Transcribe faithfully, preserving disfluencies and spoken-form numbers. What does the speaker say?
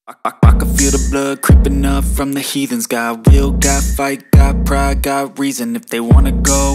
I, I, I can feel the blood creeping up from the heathens. Got will, got fight, got pride, got reason. If they wanna go